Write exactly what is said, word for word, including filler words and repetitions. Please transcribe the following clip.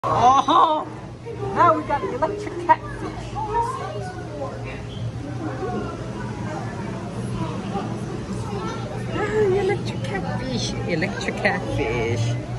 Oh, now we got the electric catfish. Ah, electric catfish, electric catfish.